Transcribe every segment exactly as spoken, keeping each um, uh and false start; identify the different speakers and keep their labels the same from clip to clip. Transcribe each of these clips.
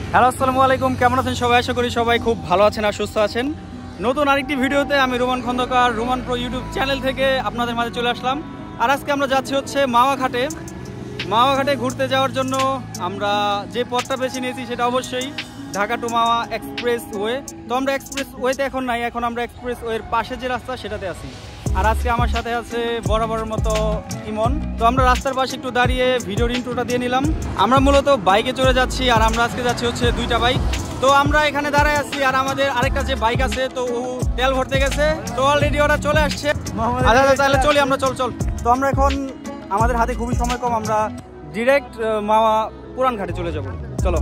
Speaker 1: Hello আসসালামু আলাইকুম, কেমন আছেন সবাই? আশা করি সবাই খুব ভালো আছেন আর সুস্থ আছেন। নতুন আরেকটি ভিডিওতে আমি Roman Khandakar Roman pro YouTube channel থেকে আপনাদের মাঝে চলে আসলাম। আর আজকে আমরা যাচ্ছি হচ্ছে মাওয়া ঘাটে। মাওয়া ঘাটে ঘুরতে যাওয়ার জন্য আমরা যে পথটা বেছে নিয়েছি সেটা অবশ্যই Dhaka to Mawa expressway. তো আমরা এক্সপ্রেস ওয়েতে এখন নাই, এখন আমরা এক্সপ্রেস ওয়ের পাশে যে রাস্তা সেটাতে আছি। আর আজকে আমার সাথে আছে বরাবরের মতো ইমন। তো আমরা রাস্তার পাশে একটু দাঁড়িয়ে ভিডিওর ইন্ট্রোটা দিয়ে নিলাম। আমরা মূলত বাইকে চলে যাচ্ছি আর আমরা আজকে যাচ্ছি হচ্ছে দুইটা বাইক। তো আমরা এখানে দাঁড়ায় আছি আর আমাদের আরেকটা যে বাইক আছে তো ও তেল ভরতে গেছে, তো অলরেডি ওরা চলে আসছে। আচ্ছা তাহলে চলি আমরা, চল চল তো আমরা এখন আমাদের হাতে খুবই সময় কম, আমরা ডিরেক্ট মাওয়া পুরান ঘাটে চলে যাব। চলো।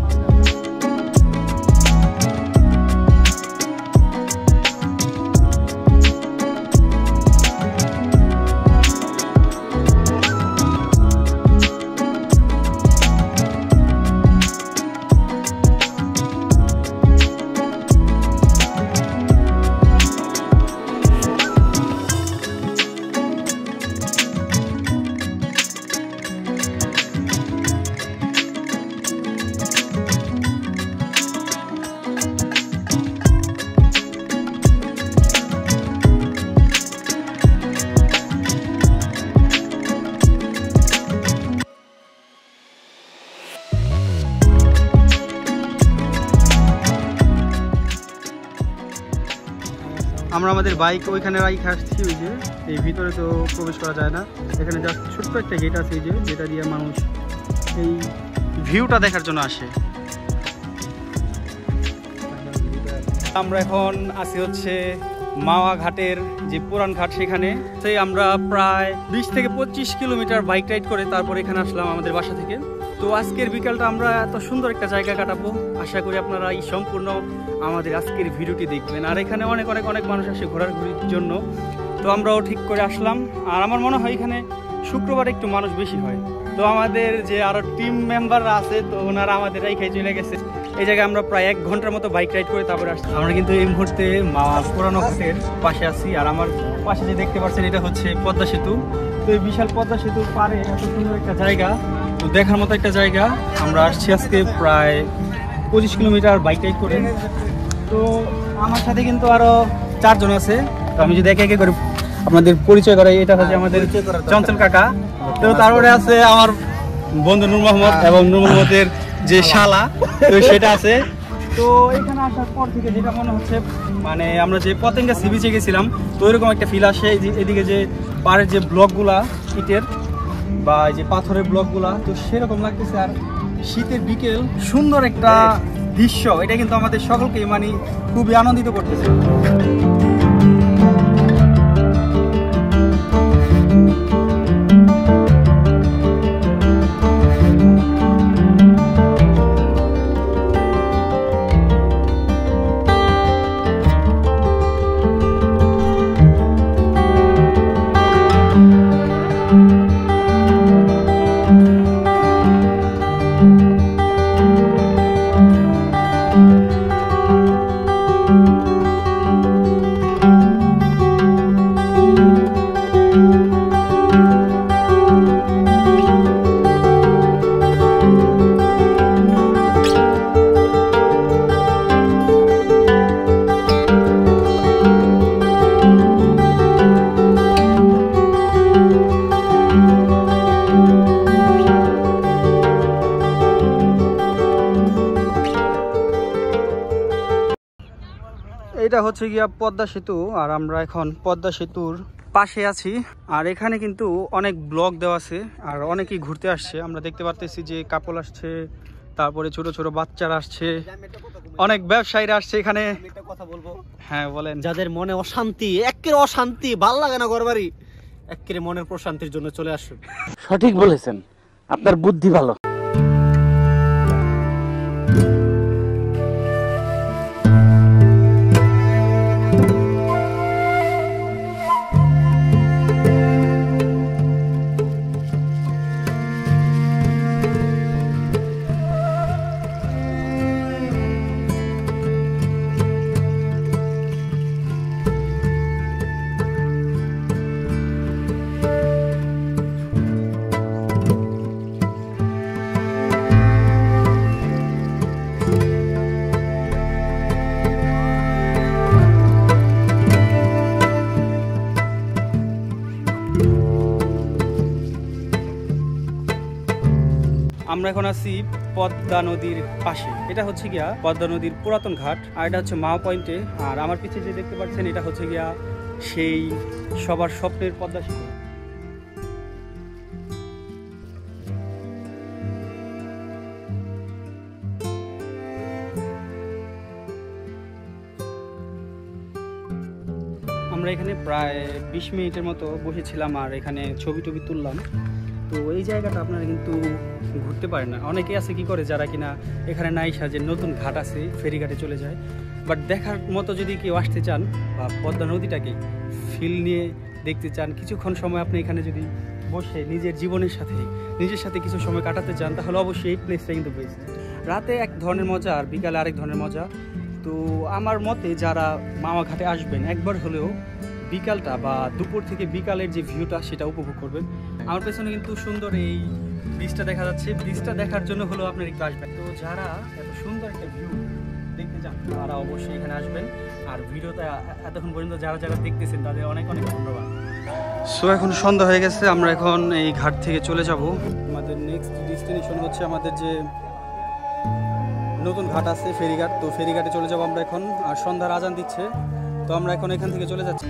Speaker 1: আমরা আমাদের বাইক ওইখানে রাইখে আসছি, ওই যে এই ভিতরে তো প্রবেশ করা যায় না, এখানে জাস্ট ছোট্ট একটা গেট আছে যে যেটা দিয়ে মানুষ এই ভিউটা দেখার জন্য আসে। আমরা এখন আছি হচ্ছে মাওয়া ঘাটের যে পুরান ঘাট, সেখানে সেই আমরা প্রায় বিশ থেকে পঁচিশ কিলোমিটার বাইক রাইড করে তারপর এখানে আসলাম আমাদের বাসা থেকে। তো আজকের বিকালটা আমরা এত সুন্দর একটা জায়গা কাটাবো, আশা করি আপনারা এই সম্পূর্ণ আমাদের আজকের ভিডিওটি দেখবেন। আর এখানে অনেক অনেক অনেক মানুষ আসে ঘোরাঘুরির জন্য, তো আমরাও ঠিক করে আসলাম। আর আমার মনে হয় এখানে শুক্রবার একটু মানুষ বেশি হয়। তো আমাদের যে আরো টিম মেম্বাররা আছে তো ওনারা আমাদের রাইখাই চলে গেছে। এই জায়গায় আমরা প্রায় এক ঘন্টার মতো বাইক রাইড করে তারপরে আসছি। আমরা কিন্তু এই মুহূর্তে মাওয়া পুরানো ঘাটের পাশে আছি। আর আমার পাশে যে দেখতে পাচ্ছেন এটা হচ্ছে পদ্মা সেতু। তো এই বিশাল পদ্মা সেতুর পারে এত সুন্দর একটা জায়গা, তো দেখার মতো একটা জায়গা। আমরা আসছি আজকে প্রায় পঁচিশ কিলোমিটার বাইক রাইড করে। তো আমার সাথে কিন্তু আরো চারজন আছে, তো আমি যদি একে একে করে আপনাদের পরিচয় করাই। এটা হচ্ছে আমাদের চঞ্চল কাকা, তো তারপরে আছে আমার বন্ধু নূর মোহাম্মদ এবং নূর মোহাম্মদের যে শালা, তো সেটা আছে। তো এখানে আসার পর থেকে যেটা মনে হচ্ছে মানে আমরা যে পতেঙ্গা সি বিচে গেছিলাম তো এরকম একটা ফিল আসে। এদিকে যে পাড়ের যে ব্লকগুলা ইটের বা যে পাথরের ব্লকগুলা, তো সেরকম লাগতেছে। আর শীতের বিকেল সুন্দর একটা দৃশ্য, এটা কিন্তু আমাদের সকলকে মানে খুবই আনন্দিত করতেছে। এটা হচ্ছে গিয়া পদ্মা সেতু, আর আমরা এখন পদ্মা সেতুর পাশে আছি। আর এখানে কিন্তু অনেক ব্লক দেওয়া আছে আর অনেকেই ঘুরতে আসছে। আমরা দেখতে পারতেছি যে কাপল আসছে, তারপরে ছোট ছোট বাচ্চারা আসছে, অনেক ব্যবসায়ীরা আসছে এখানে। কথা বলবো, হ্যাঁ বলেন।
Speaker 2: যাদের মনে অশান্তি, একের অশান্তি, ভাল লাগে না ঘরবাড়ি, একের মনের প্রশান্তির জন্য চলে আসুন।
Speaker 3: সঠিক বলেছেন, আপনার বুদ্ধি ভালো।
Speaker 1: আমরা এখন আছি পদ্মা নদীর পাশে। এটা হচ্ছে গিয়া পদ্মা নদীর পুরাতন ঘাট, আর এটা হচ্ছে মাওয়া পয়েন্টে। আর আমার পিছে যে দেখতে পাচ্ছেন এটা হচ্ছে গিয়া সেই সবার স্বপ্নের পদ্মা সেতু। আমরা এখানে প্রায় বিশ মিনিটের মতো বসেছিলাম আর এখানে ছবি টবি তুললাম। তো এই জায়গাটা আপনারা কিন্তু ঘুরতে পারেন না। অনেকে আছে কি করে যারা কিনা এখানে নাই সাজে নতুন ঘাট আছে ফেরিঘাটে চলে যায়, বাট দেখার মতো যদি কেউ আসতে চান বা পদ্মা নদীটাকে ফিল নিয়ে দেখতে চান, কিছুক্ষণ সময় আপনি এখানে যদি বসে নিজের জীবনের সাথে নিজের সাথে কিছু সময় কাটাতে চান তাহলে অবশ্যই এই প্লেসটা কিন্তু বেস্ট। রাতে এক ধরনের মজা আর বিকালে আরেক ধরনের মজা। তো আমার মতে যারা মাওয়া ঘাটে আসবেন একবার হলেও বিকালটা বা দুপুর থেকে বিকালের যে ভিউটা সেটা উপভোগ করবেন। আমার পেছনে কিন্তু সুন্দর এই ব্রিজটা দেখা যাচ্ছে, ব্রিজটা দেখার জন্য হলেও আপনার একটু আসবেন। তো যারা এত সুন্দর একটা ভিউ দেখতে চান তারা অবশ্যই এখানে আসবেন। আর ভিডিওটা এতক্ষণ পর্যন্ত যারা যারা দেখতেছেন তাদের অনেক অনেক ধন্যবাদ। সো এখন সন্ধ্যা হয়ে গেছে, আমরা এখন এই ঘাট থেকে চলে যাব। আমাদের নেক্সট ডেস্টিনেশন হচ্ছে আমাদের যে নতুন ঘাট আছে ফেরিঘাট। তো ফেরিঘাটে চলে যাব আমরা এখন, আর সন্ধ্যার আজান দিচ্ছে। তো আমরা এখন এখান থেকে চলে যাচ্ছি।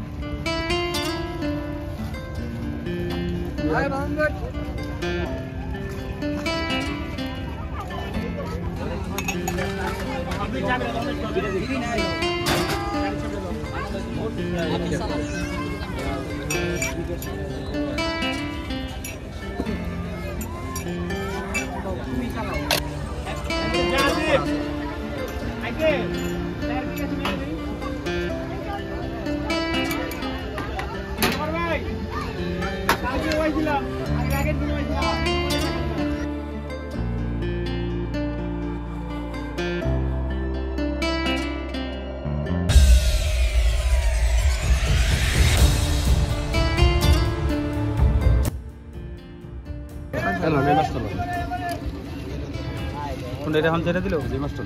Speaker 4: হ্যালো আমি মাস্টার
Speaker 1: কোনটা এটা এখন যেটা দিল
Speaker 4: যে মাস্টার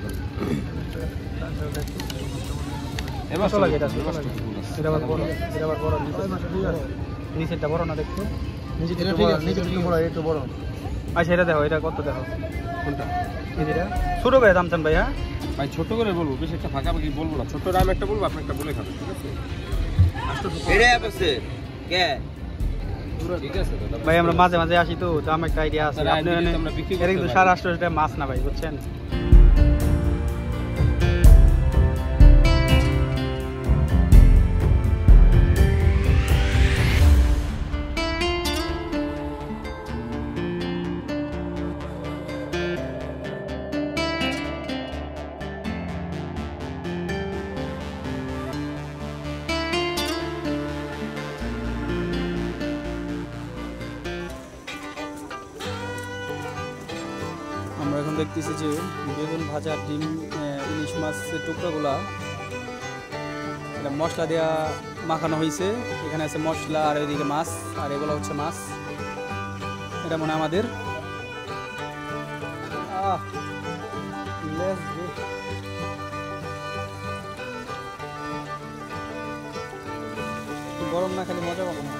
Speaker 1: এ মাস্টার লাগে এটা এটা আবার বড় এটা আবার বড় নিচেরটা বড় না দেখছো নিচেরটা ঠিক আছে নিচেরটা বড় একটু বড়। আচ্ছা এটা দেখো, এটা কত দেখো কোনটা এটা ছোট করে দাম চান ভাই? হ্যাঁ
Speaker 4: ভাই ছোট করে বলবো, বেশি একটা ফাঁকাফাঁকি বলবো না। ছোট দাম একটা বলবো, আপনি একটা বলে খাবেন, ঠিক আছে?
Speaker 5: এটাই আছে কে
Speaker 4: ঠিক আছে দাদা
Speaker 1: ভাই, আমরা মাঝে মাঝে আসি তো তো আমার একটা আইডিয়া আছে। আপনি এটা কিন্তু সাড়ে আটশো টাকা মাছ না ভাই, বুঝছেন? আমরা এখন দেখতেছি যে বেগুন ভাজা, ডিম, ইলিশ মাছের টুকরোগুলা এটা মশলা দেওয়া মাখানো হয়েছে। এখানে আছে মশলা আর ওইদিকে মাছ, আর এগুলো হচ্ছে মাছ। এটা মনে হয় আমাদের গরম না খালি মজা পাবো না।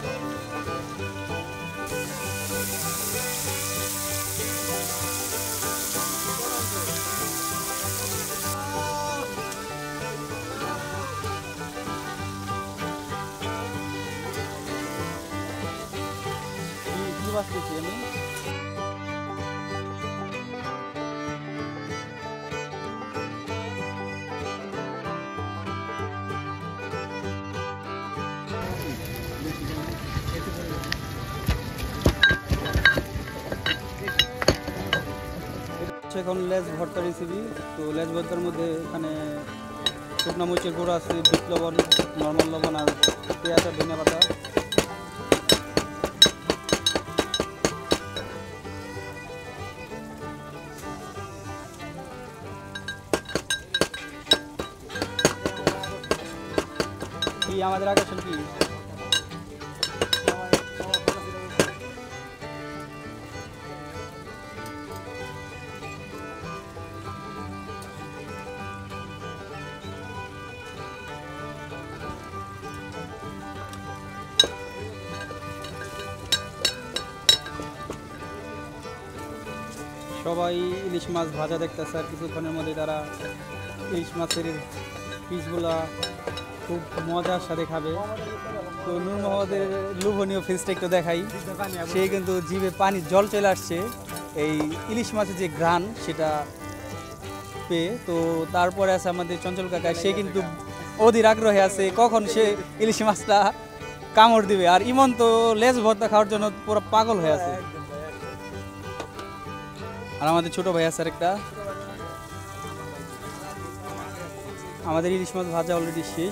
Speaker 1: কি বাঁচতেছি আমি? এখন লেজ ভর্তা রেসিপি। তো লেজ ভর্তার মধ্যে এখানে শুকনো মরিচের গুঁড়ো আছে, বিট লবণ, নর্মাল লবণ আর পেঁয়াজ আর ধনিয়া পাতা। কি আমাদের আকর্ষণ কি? সবাই ইলিশ মাছ ভাজা দেখতেছে আর কিছুক্ষণের মধ্যে তারা ইলিশ মাছের পিসগুলা খুব মজার সাথে খাবে। তো নূর মোহাম্মদের লোভনীয় ফেসটা একটু দেখাই, সে কিন্তু জিভে পানি জল চলে আসছে এই ইলিশ মাছের যে ঘ্রাণ সেটা পেয়ে। তো তারপরে আছে আমাদের চঞ্চল কাকা, সে কিন্তু অধীর আগ্রহে আছে কখন সে ইলিশ মাছটা কামড় দিবে। আর ইমন তো লেজ ভর্তা খাওয়ার জন্য পুরো পাগল হয়ে আছে। আর আমাদের ছোট ভাই আছে একটা। আমাদের ইলিশ মাছ ভাজা অলরেডি শেষ।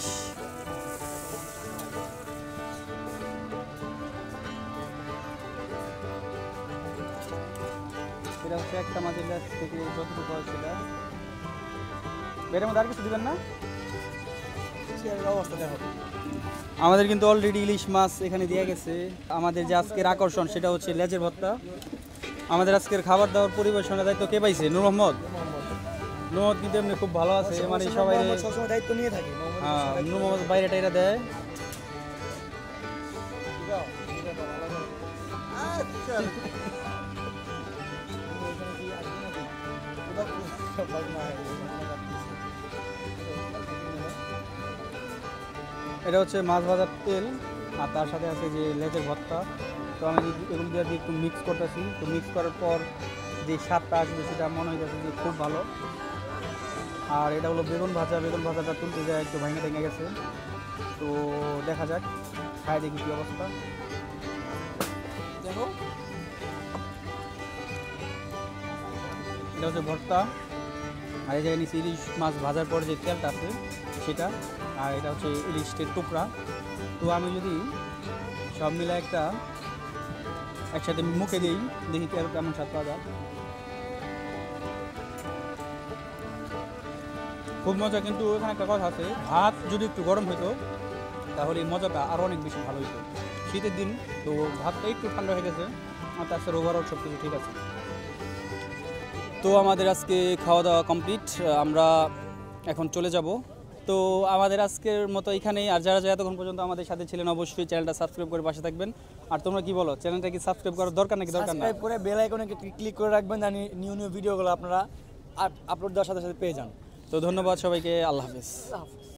Speaker 1: এটা হচ্ছে একটা মাছের লেজ থেকে যতটুকু হয় সেটা। বেড়ে মধ্যে আর কিছু দিবেন না? অবস্থা দেখো। আমাদের কিন্তু অলরেডি ইলিশ মাছ এখানে দিয়ে গেছে। আমাদের যে আজকের আকর্ষণ সেটা হচ্ছে লেজের ভর্তা। আমাদের আজকের খাবার দাবার পরিবেশনের দায়িত্ব কে পাইছে? নূর মোহাম্মদ। নূর মোহাম্মদ কিন্তু এমনি খুব ভালো আছে, মানে সবাই সবসময় দায়িত্ব নিয়ে থাকে। হ্যাঁ, নূর মোহাম্মদ বাইরে টাইরা দেয়। এটা হচ্ছে মাছ ভাজার তেল আর তার সাথে আছে যে লেজের ভর্তা। তো আমি এগুলো দিয়ে একটু মিক্স করতেছি। তো মিক্স করার পর যে স্বাদটা আসবে সেটা মনে হইতেছে যে খুব ভালো। আর এটা হলো বেগুন ভাজা। বেগুন ভাজাটা তুলতে যায় একটু ভেঙে ভেঙে গেছে। তো দেখা যাক, খাই দেখি কী অবস্থা। দেখো, এটা হচ্ছে ভর্তা। আর এই জায়গায় নিচে ইলিশ মাছ ভাজার পর যে তেলটা আছে সেটা। আর এটা হচ্ছে ইলিশের টুকরা। তো আমি যদি সব মিলে একটা একসাথে মুখে দিই, দেখি কেমন স্বাদ পাওয়া যায়। খুব মজা। কিন্তু এখানে একটা কথা আছে, ভাত যদি একটু গরম হতো তাহলে এই মজাটা আরও অনেক বেশি ভালো হতো। শীতের দিন তো ভাতটা একটু ঠান্ডা হয়ে গেছে, আর তাছাড়া ওভারঅল সব কিছু ঠিক আছে। তো আমাদের আজকে খাওয়া দাওয়া কমপ্লিট, আমরা এখন চলে যাব। তো আমাদের আজকের মতো এখানেই। আর যারা যারা এতক্ষণ পর্যন্ত আমাদের সাথে ছিলেন অবশ্যই চ্যানেলটা সাবস্ক্রাইব করে পাশে থাকবেন। আর তোমরা কি বলো, চ্যানেলটা কি সাবস্ক্রাইব করার দরকার নাকি দরকার না?
Speaker 6: সাবস্ক্রাইব করে বেল আইকনে ক্লিক করে রাখবেন, জানি নিউ নিউ ভিডিওগুলো আপনারা আপলোড দেওয়ার সাথে সাথে পেয়ে যান।
Speaker 1: তো ধন্যবাদ সবাইকে, আল্লাহ হাফেজ।